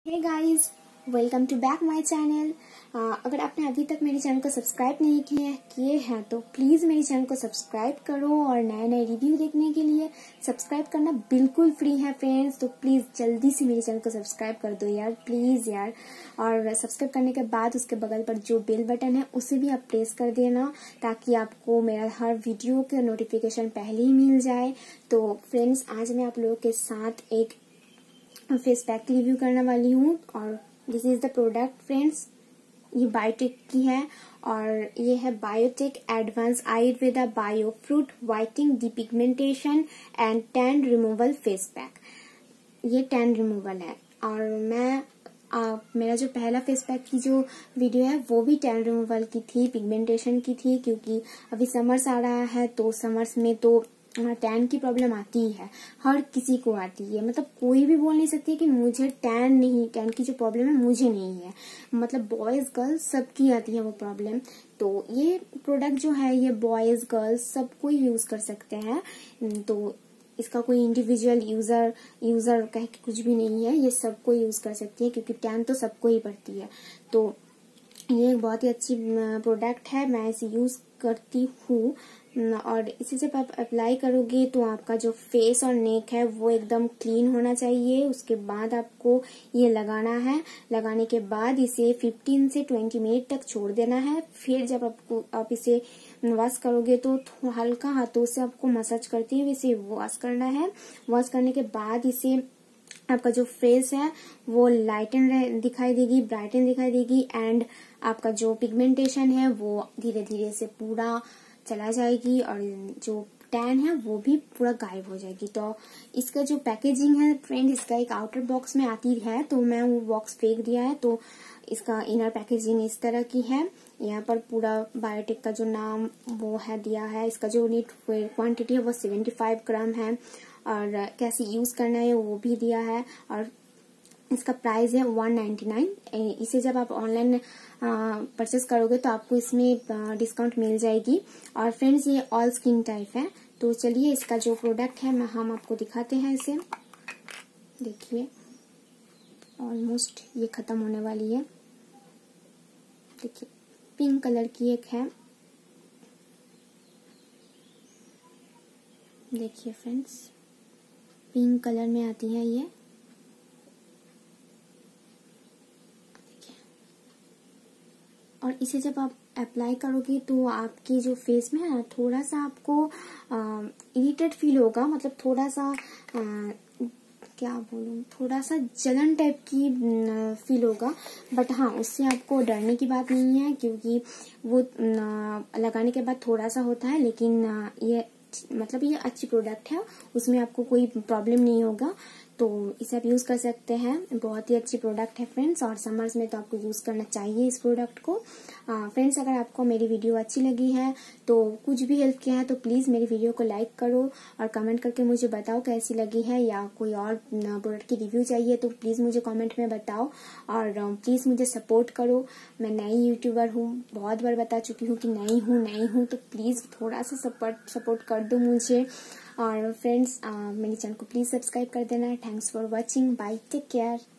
Hey guys, welcome to back my channel. अगर आपने अभी तक मेरे चैनल को सब्सक्राइब नहीं किए हैं तो प्लीज मेरे चैनल को सब्सक्राइब करो और नए नए रिव्यू देखने के लिए सब्सक्राइब करना बिल्कुल फ्री है फ्रेंड्स। तो प्लीज जल्दी से मेरे चैनल को सब्सक्राइब कर दो यार, प्लीज यार। और सब्सक्राइब करने के बाद उसके बगल पर जो बेल बटन है उसे भी आप प्रेस कर देना ताकि आपको मेरा हर वीडियो का नोटिफिकेशन पहले ही मिल जाए। तो फ्रेंड्स, आज मैं आप लोगों के साथ एक फेस पैक की रिव्यू करने वाली हूँ और this is the product friends. ये बायोटेक की है और ये है Biotech advance Ayurveda bio fruit whitening depigmentation and tan removal face pack. ये टैन रिमूवल है और मेरा जो पहला फेस पैक की जो वीडियो है वो भी टैन रिमूवल की थी, पिगमेंटेशन की थी, क्योंकि अभी समर्स आ रहा है तो समर्स में तो टैन की प्रॉब्लम आती ही है, हर किसी को आती है। मतलब कोई भी बोल नहीं सकती कि मुझे टैन की जो प्रॉब्लम है मुझे नहीं है। मतलब बॉयज गर्ल्स सबकी आती है वो प्रॉब्लम। तो ये प्रोडक्ट जो है ये बॉयज गर्ल्स सब कोई यूज कर सकते हैं। तो इसका कोई इंडिविजुअल यूजर कह के कुछ भी नहीं है, ये सबको यूज कर सकती है क्योंकि टैन तो सबको ही पड़ती है। तो ये एक बहुत ही अच्छी प्रोडक्ट है, मैं इसे यूज करती हूँ। और इसे जब आप अप्लाई करोगे तो आपका जो फेस और नेक है वो एकदम क्लीन होना चाहिए। उसके बाद आपको ये लगाना है। लगाने के बाद इसे 15 से 20 मिनट तक छोड़ देना है। फिर जब आप इसे वॉश करोगे तो हल्का हाथों से आपको मसाज करते हुए इसे वॉश करना है। वॉश करने के बाद इसे आपका जो फेस है वो लाइटन दिखाई देगी, ब्राइटन दिखाई देगी एंड आपका जो पिगमेंटेशन है वो धीरे धीरे से पूरा चला जाएगी और जो टैन है वो भी पूरा गायब हो जाएगी। तो इसका जो पैकेजिंग है फ्रेंड, इसका एक आउटर बॉक्स में आती है तो मैं वो बॉक्स फेंक दिया है। तो इसका इनर पैकेजिंग इस तरह की है। यहाँ पर पूरा बायोटेक का जो नाम वो है दिया है। इसका जो नीट क्वांटिटी है वो 75 ग्राम है और कैसे यूज करना है वो भी दिया है। और इसका प्राइस है 199। इसे जब आप ऑनलाइन परचेस करोगे तो आपको इसमें डिस्काउंट मिल जाएगी। और फ्रेंड्स, ये ऑल स्किन टाइप है। तो चलिए इसका जो प्रोडक्ट है हम आपको दिखाते हैं। इसे देखिए, ऑलमोस्ट ये खत्म होने वाली है। देखिए, पिंक कलर की एक है। देखिए फ्रेंड्स, पिंक कलर में आती है ये। और इसे जब आप अप्लाई करोगे तो आपकी जो फेस में है ना थोड़ा सा आपको इरिटेट फील होगा। मतलब थोड़ा सा क्या बोलूं, थोड़ा सा जलन टाइप की फील होगा। बट हाँ, उससे आपको डरने की बात नहीं है क्योंकि वो लगाने के बाद थोड़ा सा होता है। लेकिन ये अच्छी प्रोडक्ट है, उसमें आपको कोई प्रॉब्लम नहीं होगा। तो इसे आप यूज कर सकते हैं। बहुत ही अच्छी प्रोडक्ट है फ्रेंड्स और समर्स में तो आपको यूज करना चाहिए इस प्रोडक्ट को। फ्रेंड्स, अगर आपको मेरी वीडियो अच्छी लगी है तो कुछ भी हेल्प किया है तो प्लीज मेरी वीडियो को लाइक करो और कमेंट करके मुझे बताओ कैसी लगी है, या कोई और प्रोडक्ट की रिव्यू चाहिए तो प्लीज मुझे कमेंट में बताओ। और प्लीज मुझे सपोर्ट करो। मैं नई यूट्यूबर हूँ, बहुत बार बता चुकी हूँ कि नई हूँ, तो प्लीज थोड़ा सा सपोर्ट कर दो मुझे। और फ्रेंड्स, मेरे चैनल को प्लीज सब्सक्राइब कर देना। Thanks for watching, bye, take care.